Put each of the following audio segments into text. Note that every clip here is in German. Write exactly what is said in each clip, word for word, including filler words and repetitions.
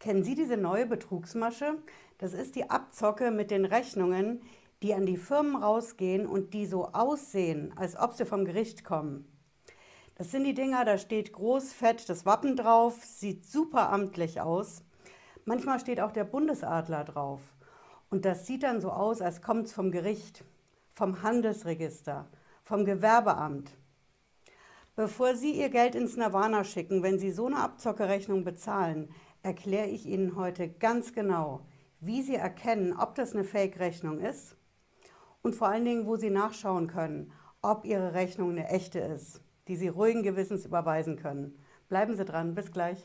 Kennen Sie diese neue Betrugsmasche? Das ist die Abzocke mit den Rechnungen, die an die Firmen rausgehen und die so aussehen, als ob sie vom Gericht kommen. Das sind die Dinger, da steht groß fett das Wappen drauf, sieht super amtlich aus. Manchmal steht auch der Bundesadler drauf. Und das sieht dann so aus, als kommt es vom Gericht, vom Handelsregister, vom Gewerbeamt. Bevor Sie Ihr Geld ins Nirvana schicken, wenn Sie so eine Abzockerechnung bezahlen, erkläre ich Ihnen heute ganz genau, wie Sie erkennen, ob das eine Fake-Rechnung ist und vor allen Dingen, wo Sie nachschauen können, ob Ihre Rechnung eine echte ist, die Sie ruhigen Gewissens überweisen können. Bleiben Sie dran, bis gleich.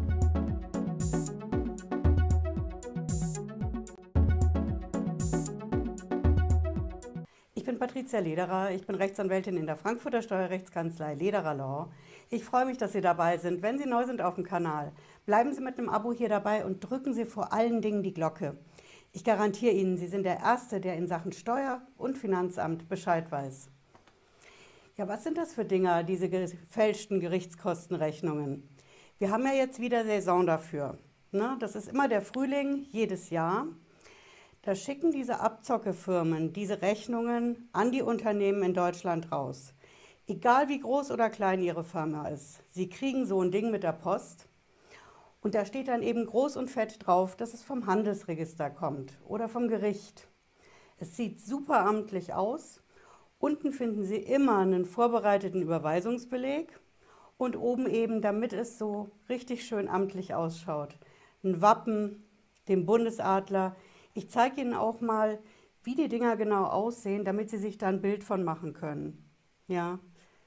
Ich bin Patricia Lederer, ich bin Rechtsanwältin in der Frankfurter Steuerrechtskanzlei Lederer Law. Ich freue mich, dass Sie dabei sind. Wenn Sie neu sind auf dem Kanal, bleiben Sie mit einem Abo hier dabei und drücken Sie vor allen Dingen die Glocke. Ich garantiere Ihnen, Sie sind der Erste, der in Sachen Steuer- und Finanzamt Bescheid weiß. Ja, was sind das für Dinger, diese gefälschten Gerichtskostenrechnungen? Wir haben ja jetzt wieder Saison dafür. Ne? Das ist immer der Frühling, jedes Jahr. Da schicken diese Abzockefirmen diese Rechnungen an die Unternehmen in Deutschland raus. Egal wie groß oder klein ihre Firma ist, sie kriegen so ein Ding mit der Post und da steht dann eben groß und fett drauf, dass es vom Handelsregister kommt oder vom Gericht. Es sieht super amtlich aus. Unten finden Sie immer einen vorbereiteten Überweisungsbeleg und oben eben, damit es so richtig schön amtlich ausschaut, ein Wappen, den Bundesadler. Ich zeige Ihnen auch mal, wie die Dinger genau aussehen, damit Sie sich da ein Bild von machen können. Ja.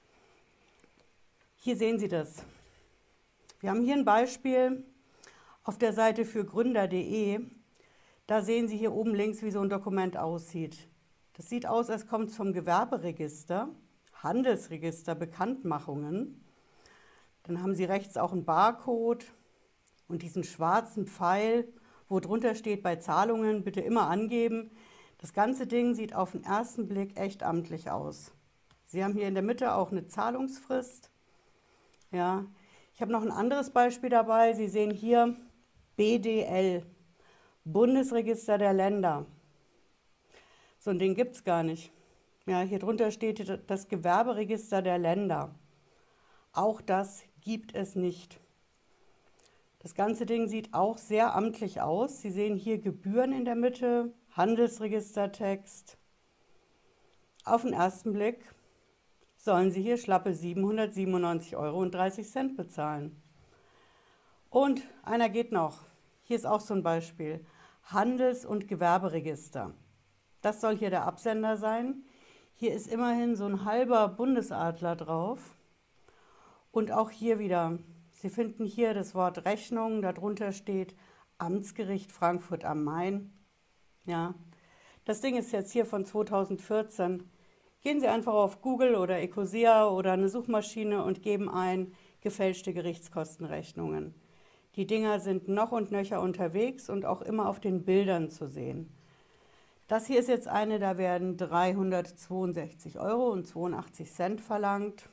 Hier sehen Sie das. Wir haben hier ein Beispiel auf der Seite für gründer punkt de. Da sehen Sie hier oben links, wie so ein Dokument aussieht. Das sieht aus, als kommt es vom Gewerberegister, Handelsregister, Bekanntmachungen. Dann haben Sie rechts auch einen Barcode und diesen schwarzen Pfeil, wo drunter steht, bei Zahlungen bitte immer angeben. Das ganze Ding sieht auf den ersten Blick echt amtlich aus. Sie haben hier in der Mitte auch eine Zahlungsfrist. Ja. Ich habe noch ein anderes Beispiel dabei. Sie sehen hier B D L, Bundesregister der Länder. So ein Ding gibt es gar nicht. Ja, hier drunter steht das Gewerberegister der Länder. Auch das gibt es nicht. Das ganze Ding sieht auch sehr amtlich aus. Sie sehen hier Gebühren in der Mitte, Handelsregistertext. Auf den ersten Blick sollen Sie hier schlappe siebenhundertsiebenundneunzig Euro und dreißig Cent bezahlen. Und einer geht noch. Hier ist auch so ein Beispiel. Handels- und Gewerberegister. Das soll hier der Absender sein. Hier ist immerhin so ein halber Bundesadler drauf. Und auch hier wieder. Sie finden hier das Wort Rechnung, darunter steht Amtsgericht Frankfurt am Main. Ja, das Ding ist jetzt hier von zweitausendvierzehn. Gehen Sie einfach auf Google oder Ecosia oder eine Suchmaschine und geben ein gefälschte Gerichtskostenrechnungen. Die Dinger sind noch und nöcher unterwegs und auch immer auf den Bildern zu sehen. Das hier ist jetzt eine, da werden dreihundertzweiundsechzig Euro und zweiundachtzig Cent verlangt.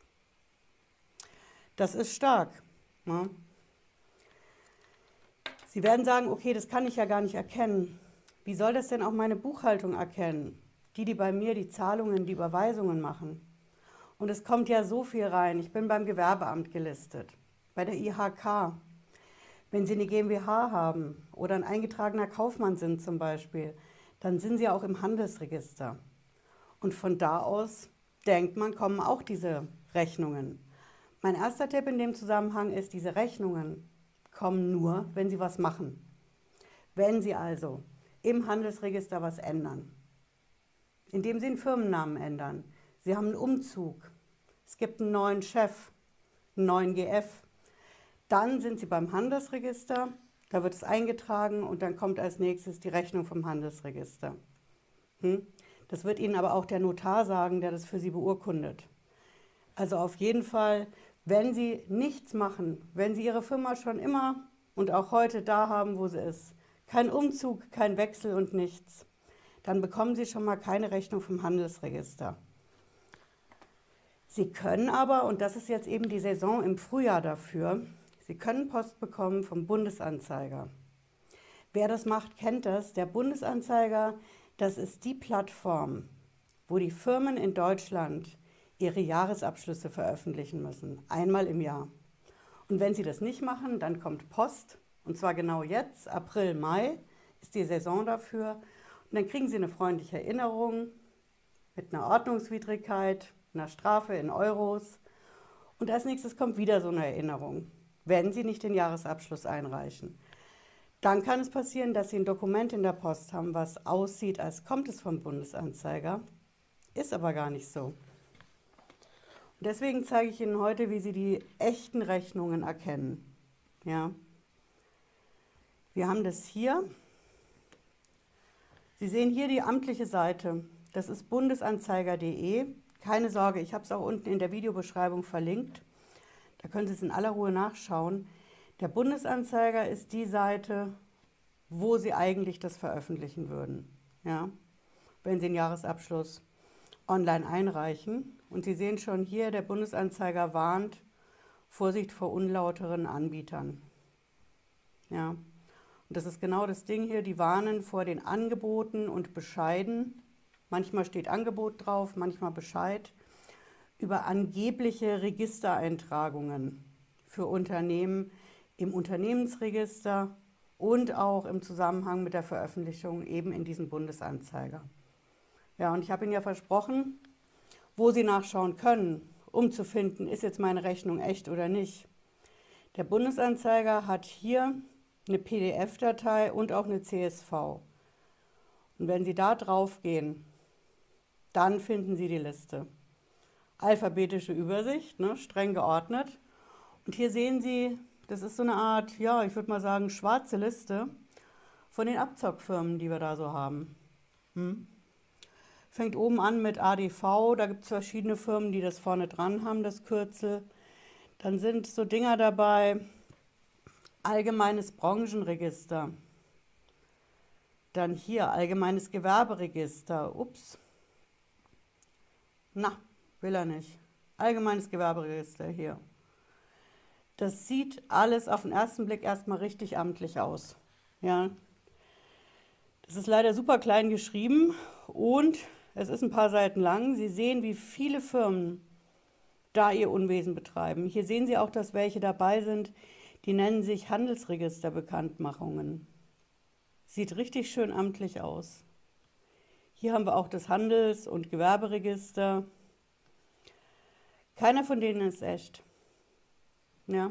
Das ist stark. Ne? Sie werden sagen, okay, das kann ich ja gar nicht erkennen. Wie soll das denn auch meine Buchhaltung erkennen? Die, die bei mir die Zahlungen, die Überweisungen machen. Und es kommt ja so viel rein. Ich bin beim Gewerbeamt gelistet, bei der I H K. Wenn Sie eine GmbH haben oder ein eingetragener Kaufmann sind zum Beispiel, dann sind Sie auch im Handelsregister. Und von da aus denkt man, kommen auch diese Rechnungen. Mein erster Tipp in dem Zusammenhang ist, diese Rechnungen kommen nur, wenn Sie was machen. Wenn Sie also im Handelsregister was ändern, indem Sie einen Firmennamen ändern, Sie haben einen Umzug, es gibt einen neuen Chef, einen neuen G F, dann sind Sie beim Handelsregister, da wird es eingetragen und dann kommt als nächstes die Rechnung vom Handelsregister. Hm? Das wird Ihnen aber auch der Notar sagen, der das für Sie beurkundet. Also auf jeden Fall, wenn Sie nichts machen, wenn Sie Ihre Firma schon immer und auch heute da haben, wo sie ist, kein Umzug, kein Wechsel und nichts, dann bekommen Sie schon mal keine Rechnung vom Handelsregister. Sie können aber, und das ist jetzt eben die Saison im Frühjahr dafür, Sie können Post bekommen vom Bundesanzeiger. Wer das macht, kennt das. Der Bundesanzeiger, das ist die Plattform, wo die Firmen in Deutschland ihre Jahresabschlüsse veröffentlichen müssen, einmal im Jahr. Und wenn sie das nicht machen, dann kommt Post, und zwar genau jetzt, April, Mai, ist die Saison dafür. Und dann kriegen sie eine freundliche Erinnerung mit einer Ordnungswidrigkeit, einer Strafe in Euros. Und als nächstes kommt wieder so eine Erinnerung, wenn sie nicht den Jahresabschluss einreichen. Dann kann es passieren, dass sie ein Dokument in der Post haben, was aussieht, als kommt es vom Bundesanzeiger, ist aber gar nicht so. Und deswegen zeige ich Ihnen heute, wie Sie die echten Rechnungen erkennen. Ja. Wir haben das hier. Sie sehen hier die amtliche Seite. Das ist bundesanzeiger punkt de. Keine Sorge, ich habe es auch unten in der Videobeschreibung verlinkt. Da können Sie es in aller Ruhe nachschauen. Der Bundesanzeiger ist die Seite, wo Sie eigentlich das veröffentlichen würden, ja, wenn Sie den Jahresabschluss online einreichen. Und Sie sehen schon hier, der Bundesanzeiger warnt, Vorsicht vor unlauteren Anbietern. Ja. Und das ist genau das Ding hier, die warnen vor den Angeboten und Bescheiden. Manchmal steht Angebot drauf, manchmal Bescheid, über angebliche Registereintragungen für Unternehmen im Unternehmensregister und auch im Zusammenhang mit der Veröffentlichung eben in diesem Bundesanzeiger. Ja, und ich habe Ihnen ja versprochen, wo Sie nachschauen können, um zu finden, ist jetzt meine Rechnung echt oder nicht. Der Bundesanzeiger hat hier eine P D F-Datei und auch eine C S V. Und wenn Sie da drauf gehen, dann finden Sie die Liste. Alphabetische Übersicht, ne, streng geordnet. Und hier sehen Sie, das ist so eine Art, ja, ich würde mal sagen, schwarze Liste von den Abzockfirmen, die wir da so haben. Hm? Fängt oben an mit A D V, da gibt es verschiedene Firmen, die das vorne dran haben, das Kürzel. Dann sind so Dinger dabei, Allgemeines Branchenregister. Dann hier, Allgemeines Gewerberegister, ups. Na, will er nicht. Allgemeines Gewerberegister hier. Das sieht alles auf den ersten Blick erstmal richtig amtlich aus. Ja. Das ist leider super klein geschrieben und es ist ein paar Seiten lang. Sie sehen, wie viele Firmen da ihr Unwesen betreiben. Hier sehen Sie auch, dass welche dabei sind, die nennen sich Handelsregisterbekanntmachungen. Sieht richtig schön amtlich aus. Hier haben wir auch das Handels- und Gewerberegister. Keiner von denen ist echt. Ja.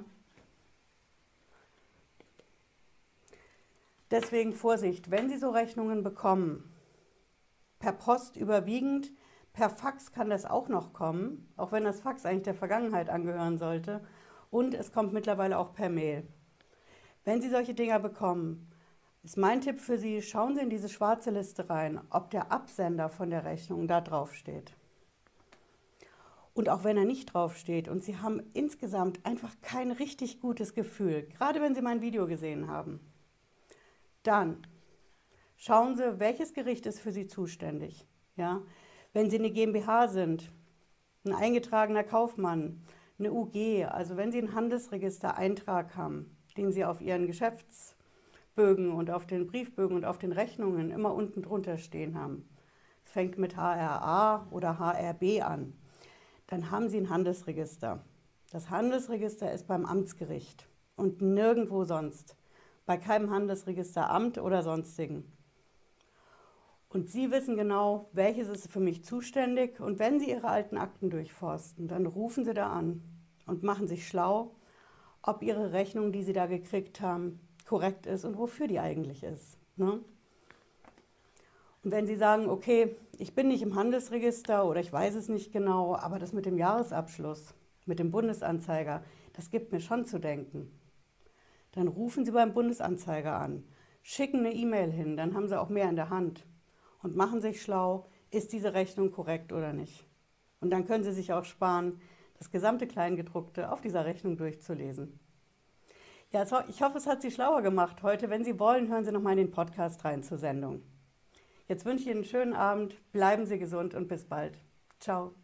Deswegen Vorsicht, wenn Sie so Rechnungen bekommen, per Post überwiegend, per Fax kann das auch noch kommen, auch wenn das Fax eigentlich der Vergangenheit angehören sollte, und es kommt mittlerweile auch per Mail. Wenn Sie solche Dinger bekommen, ist mein Tipp für Sie, schauen Sie in diese schwarze Liste rein, ob der Absender von der Rechnung da drauf steht. Und auch wenn er nicht draufsteht und Sie haben insgesamt einfach kein richtig gutes Gefühl, gerade wenn Sie mein Video gesehen haben, dann schauen Sie, welches Gericht ist für Sie zuständig. Ja? Wenn Sie eine GmbH sind, ein eingetragener Kaufmann, eine U G, also wenn Sie einen Handelsregistereintrag haben, den Sie auf Ihren Geschäftsbögen und auf den Briefbögen und auf den Rechnungen immer unten drunter stehen haben, es fängt mit H R A oder H R B an, dann haben Sie ein Handelsregister. Das Handelsregister ist beim Amtsgericht und nirgendwo sonst, bei keinem Handelsregisteramt oder sonstigen. Und Sie wissen genau, welches ist für mich zuständig. Und wenn Sie Ihre alten Akten durchforsten, dann rufen Sie da an und machen sich schlau, ob Ihre Rechnung, die Sie da gekriegt haben, korrekt ist und wofür die eigentlich ist. Ne? Und wenn Sie sagen, okay, ich bin nicht im Handelsregister oder ich weiß es nicht genau, aber das mit dem Jahresabschluss, mit dem Bundesanzeiger, das gibt mir schon zu denken. Dann rufen Sie beim Bundesanzeiger an, schicken eine E-Mail hin, dann haben Sie auch mehr in der Hand und machen sich schlau, ist diese Rechnung korrekt oder nicht. Und dann können Sie sich auch sparen, das gesamte Kleingedruckte auf dieser Rechnung durchzulesen. Ja, ich hoffe, es hat Sie schlauer gemacht heute. Wenn Sie wollen, hören Sie noch mal in den Podcast rein zur Sendung. Jetzt wünsche ich Ihnen einen schönen Abend, bleiben Sie gesund und bis bald. Ciao.